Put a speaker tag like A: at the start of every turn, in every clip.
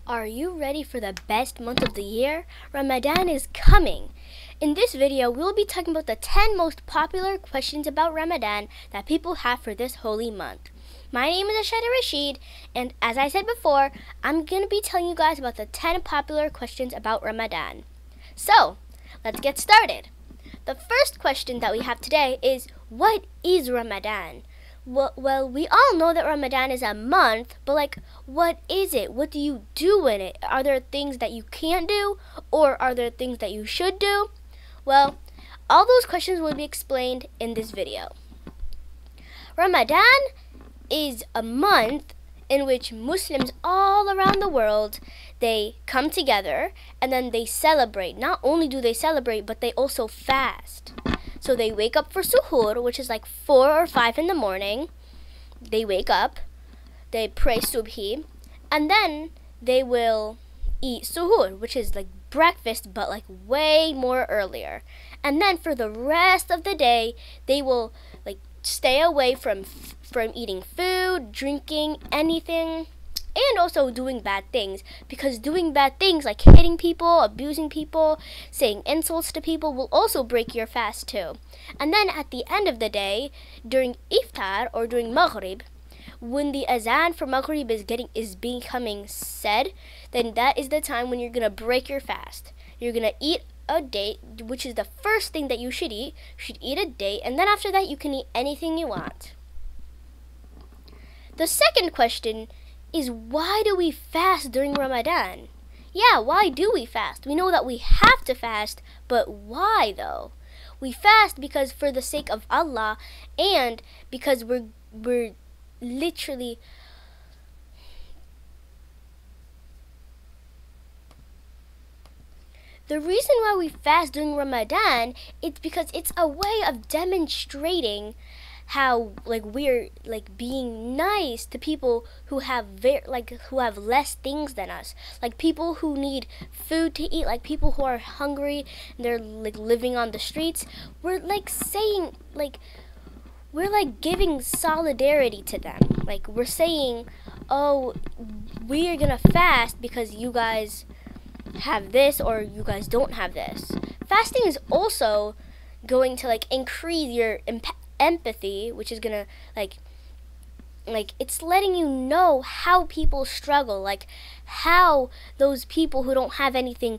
A: Are you ready for the best month of the year? Ramadan is coming. In this video, we'll be talking about the 10 most popular questions about Ramadan that people have for this holy month. My name is Ashadiee Reshid, and as I said before, I'm going to be telling you guys about the 10 popular questions about Ramadan. So, let's get started. The first question that we have today is, what is Ramadan? Well, we all know that Ramadan is a month, but what is it? What do you do in it? Are there things that you can't do, or are there things that you should do? Well, all those questions will be explained in this video. Ramadan is a month in which Muslims all around the world, they come together and then they celebrate. Not only do they celebrate, but they also fast. So they wake up for suhoor, which is 4 or 5 in the morning. They wake up, they pray subhi, and then they will eat suhoor, which is breakfast, but way more earlier. And then for the rest of the day, they will stay away from eating food, drinking, anything, and also doing bad things, because doing bad things like hitting people, abusing people, saying insults to people will also break your fast too. And then at the end of the day, during iftar or during maghrib, when the azan for maghrib is becoming said, then that is the time when you're gonna break your fast. You're gonna eat a date, which is the first thing that you should eat. You should eat a date, and then after that you can eat anything you want. The second question is, why do we fast during Ramadan? Yeah, why do we fast? We know that we have to fast, but why though? We fast because for the sake of Allah, and because we're literally the reason why we fast during Ramadan, it's because it's a way of demonstrating how we're being nice to people who have who have less things than us, people who need food to eat, people who are hungry and they're living on the streets. We're saying we're giving solidarity to them. We're saying, oh, we are gonna fast because you guys have this or you guys don't have this. Fasting is also going to increase your empathy, which is gonna it's letting you know how people struggle, how those people who don't have anything,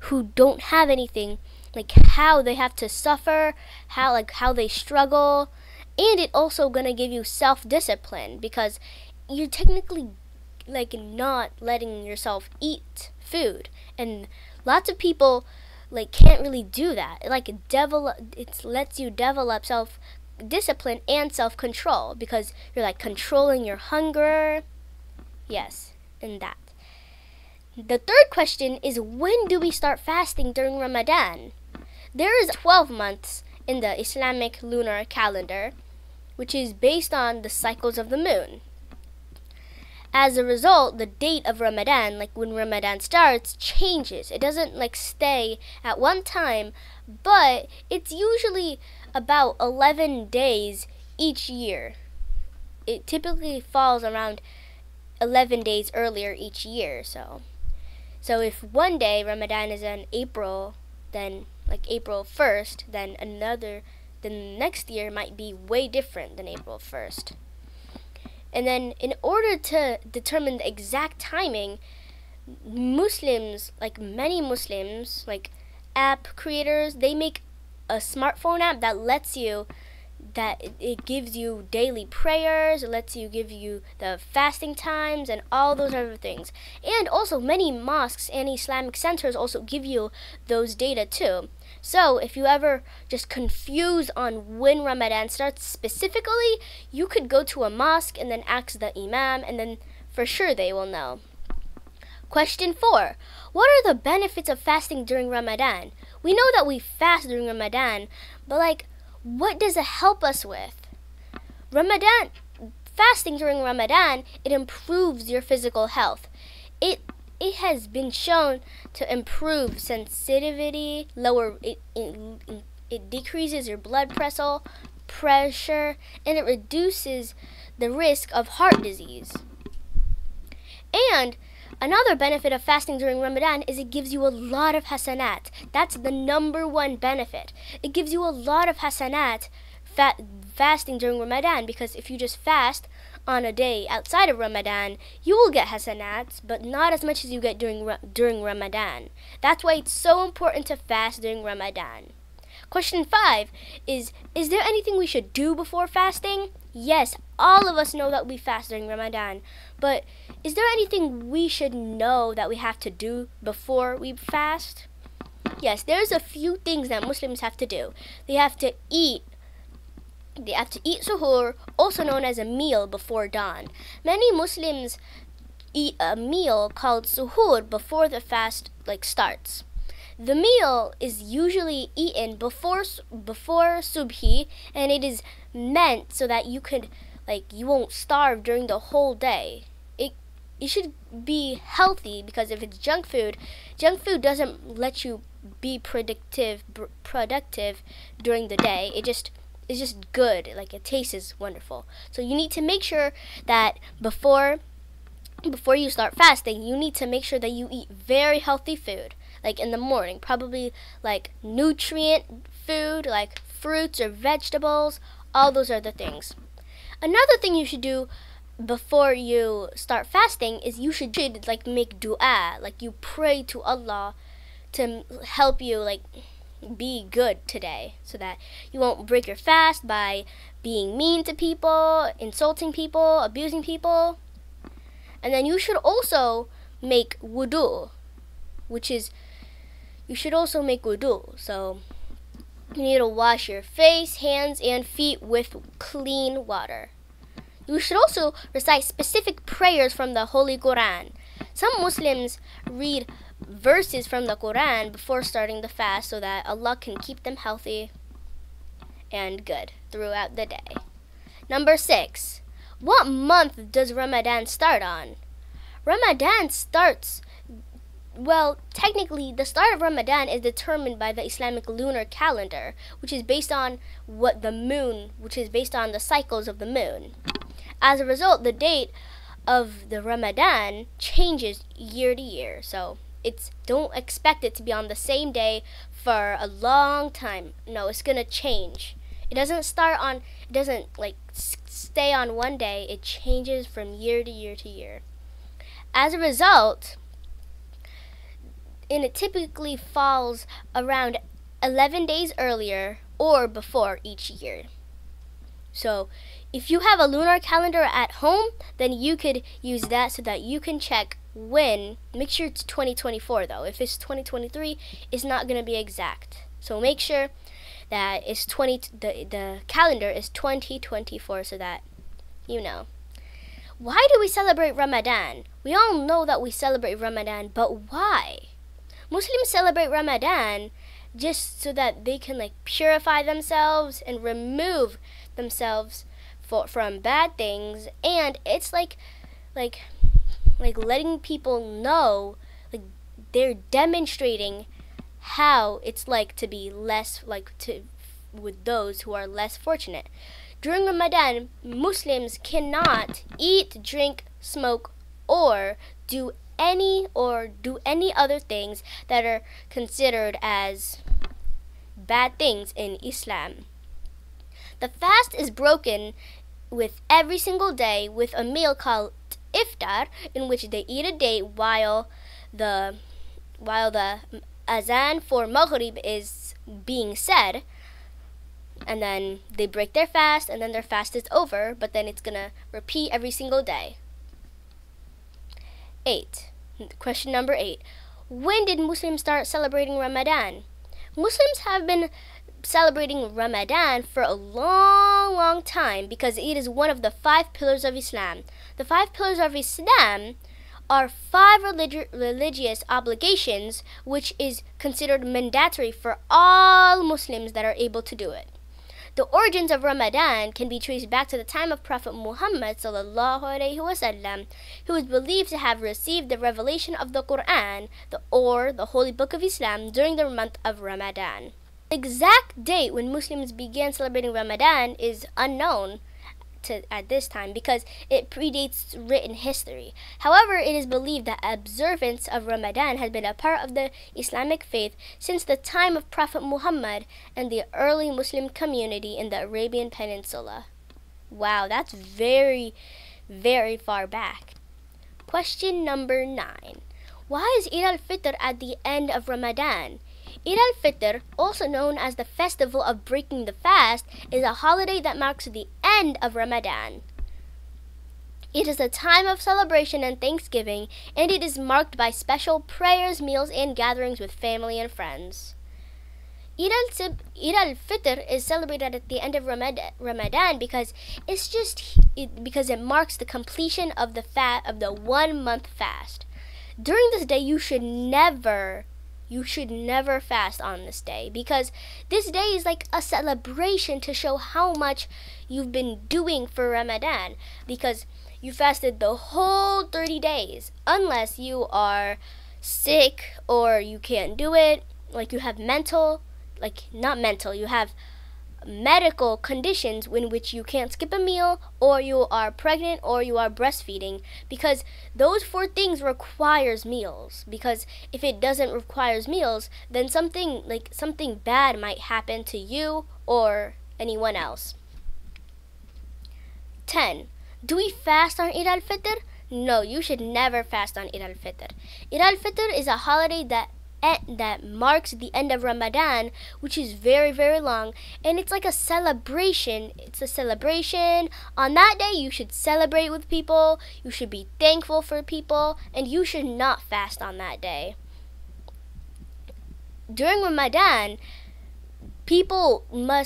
A: how they have to suffer, how they struggle. And it also gonna give you self-discipline, because you're technically not letting yourself eat food, and lots of people can't really do that. It lets you develop self-discipline and self-control, because you're controlling your hunger. Yes, and that. The third question is, when do we start fasting during Ramadan? There is 12 months in the Islamic lunar calendar, which is based on the cycles of the moon. As a result, the date of Ramadan, when Ramadan starts, changes. It doesn't stay at one time, but it's usually about 11 days each year. It typically falls around 11 days earlier each year. So if one day Ramadan is in April, then April 1st, then the next year might be way different than April 1st. And then in order to determine the exact timing, Muslims, many Muslims, app creators, they make a smartphone app that it gives you daily prayers, it lets you give you the fasting times and all those other things. And also many mosques and Islamic centers also give you those data too. So if you ever just confused on when Ramadan starts specifically, you could go to a mosque and then ask the imam, and then for sure they will know. Question 4. What are the benefits of fasting during Ramadan? We know that we fast during Ramadan, but what does it help us with? Fasting during Ramadan, it improves your physical health. It has been shown to improve sensitivity, it decreases your blood pressure, and it reduces the risk of heart disease. And Another benefit of fasting during Ramadan is it gives you a lot of hasanat. That's the number one benefit. It gives you a lot of hasanat fasting during Ramadan, because if you just fast on a day outside of Ramadan, you will get hasanats, but not as much as you get during Ramadan. That's why it's so important to fast during Ramadan. Question 5 is there anything we should do before fasting? Yes, all of us know that we fast during Ramadan, but is there anything we should know that we have to do before we fast? Yes, there's a few things that Muslims have to do. They have to eat suhoor, also known as a meal before dawn. Many Muslims eat a meal called suhoor before the fast starts. The meal is usually eaten before subhi, and it is meant so that you won't starve during the whole day. It should be healthy, because if it's junk food doesn't let you be productive during the day. It's just good, it tastes wonderful. So you need to make sure that before you start fasting, you need to make sure that you eat very healthy food, in the morning, probably nutrient food, like fruits or vegetables. All those are the things. Another thing you should do before you start fasting is you should make dua, you pray to Allah to help you be good today, so that you won't break your fast by being mean to people, insulting people, abusing people. And then you should also make wudu, so you need to wash your face, hands, and feet with clean water. You should also recite specific prayers from the Holy Quran. Some Muslims read verses from the Quran before starting the fast so that Allah can keep them healthy and good throughout the day. Number 6. What month does Ramadan start on? Ramadan starts, technically the start of Ramadan is determined by the Islamic lunar calendar, which is based on the cycles of the moon. As a result, the date of the Ramadan changes year to year. So don't expect it to be on the same day for a long time. No, it's gonna change. It doesn't stay on one day. It changes from year to year to year. As a result, and it typically falls around 11 days earlier or before each year. So if you have a lunar calendar at home, then you could use that so that you can check when. Make sure it's 2024 though. If it's 2023, it's not going to be exact. So make sure that the calendar is 2024 so that you know. Why do we celebrate Ramadan? We all know that we celebrate Ramadan, but why? Muslims celebrate Ramadan just so that they can purify themselves and remove themselves from bad things, and it's like letting people know, they're demonstrating how it's to be less with those who are less fortunate. During Ramadan, Muslims cannot eat, drink, smoke, or do any other things that are considered as bad things in Islam. The fast is broken with every single day with a meal called iftar, in which they eat a date while the azan for Maghrib is being said, and then they break their fast, and then their fast is over, but then it's gonna repeat every single day. 8. Question number 8. When did Muslims start celebrating Ramadan? Muslims have been celebrating Ramadan for a long time because it is one of the 5 pillars of Islam. The 5 pillars of Islam are 5 religious obligations, which is considered mandatory for all Muslims that are able to do it. The origins of Ramadan can be traced back to the time of Prophet Muhammad ﷺ, who is believed to have received the revelation of the Quran, or the Holy Book of Islam, during the month of Ramadan. The exact date when Muslims began celebrating Ramadan is unknown. at this time because it predates written history. However, it is believed that observance of Ramadan has been a part of the Islamic faith since the time of Prophet Muhammad and the early Muslim community in the Arabian Peninsula. Wow, that's very, very far back. Question number 9. Why is Eid al-Fitr at the end of Ramadan? Eid al-Fitr, also known as the Festival of Breaking the Fast, is a holiday that marks the end of Ramadan. It is a time of celebration and thanksgiving, and it is marked by special prayers, meals, and gatherings with family and friends. Eid al-Fitr is celebrated at the end of Ramadan because it marks the completion of the 1 month fast. During this day, you should never fast on this day because this day is like a celebration to show how much you've been doing for Ramadan because you fasted the whole 30 days unless you are sick or you can't do it, like you have you have medical conditions in which you can't skip a meal, or you are pregnant, or you are breastfeeding, because those 4 things requires meals. Because if it doesn't require meals, then something bad might happen to you or anyone else. 10. Do we fast on Eid al-Fitr? No, you should never fast on Eid al-Fitr. Eid al-Fitr is a holiday that marks the end of Ramadan, which is very, very long, and it's like a celebration. It's a celebration. On that day, you should celebrate with people, you should be thankful for people, and you should not fast on that day. During Ramadan, people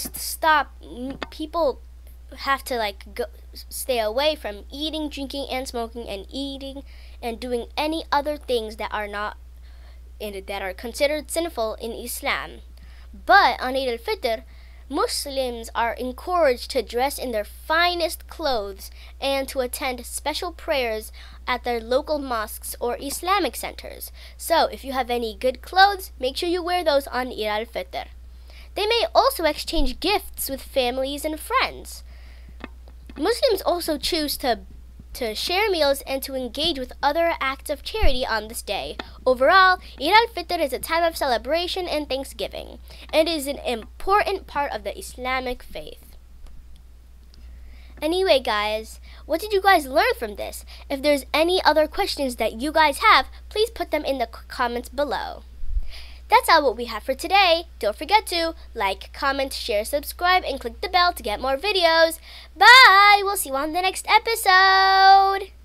A: have to stay away from eating, drinking, and smoking, and doing any other things that are considered sinful in Islam. But on Eid al-Fitr, Muslims are encouraged to dress in their finest clothes and to attend special prayers at their local mosques or Islamic centers. So if you have any good clothes, make sure you wear those on Eid al-Fitr. They may also exchange gifts with families and friends. Muslims also choose to share meals and to engage with other acts of charity on this day. Overall, Eid al-Fitr is a time of celebration and thanksgiving, and is an important part of the Islamic faith. Anyway, guys, what did you guys learn from this? If there's any other questions that you guys have, please put them in the comments below. That's all what we have for today. Don't forget to like, comment, share, subscribe, and click the bell to get more videos. Bye! We'll see you on the next episode!